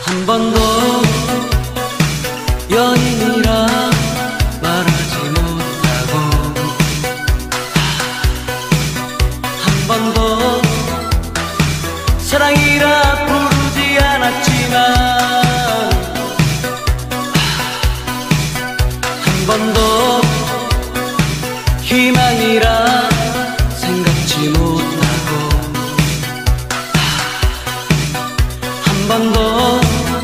한 번도 연인이라 말하지 못하고 한 번도 사랑이라 부르지 않았지만 한 번도 희망이라 생각지 못하고 한 번도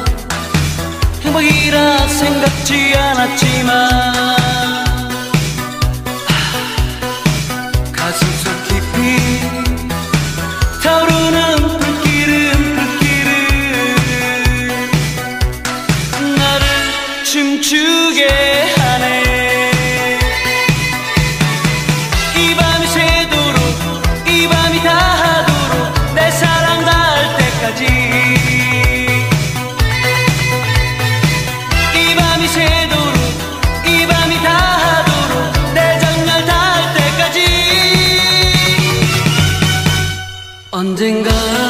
행복이라 생각지 않았지만 가슴속 깊이 타오르는 불길은 나를 춤추게 하네. 이 밤이 새도록 이 밤이 다하도록 내 사랑 닿을 때까지 이 밤이 새도록 이 밤이 다하도록 내 정열 닿을 때까지 언젠가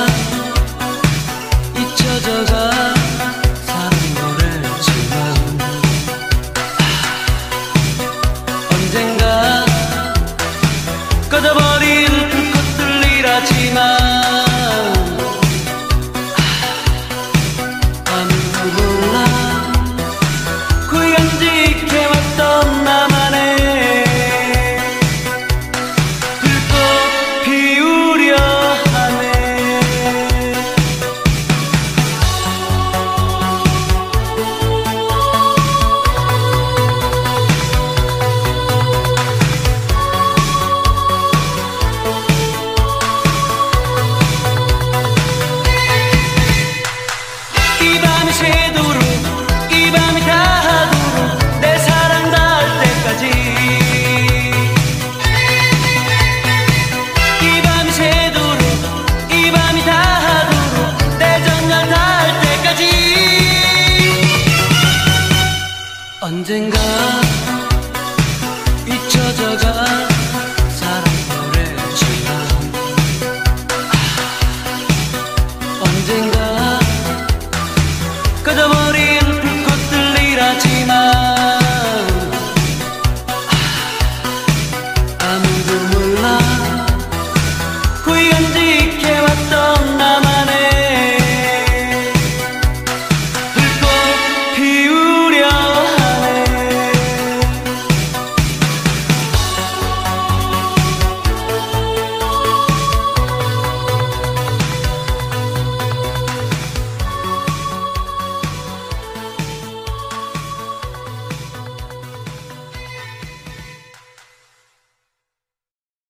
잊혀져가 사랑 노래지만 언젠가 꺼져버릴 불꽃들이라지만 아무도 몰라 고이 간직해왔던 나만의 불꽃 피우려 하네. 이 밤이 새도록 이 밤이 다하도록 내 사랑 닿을 때까지 이 밤이 새도록 이 밤이 다하도록 내 정열 닿을 때까지 언젠가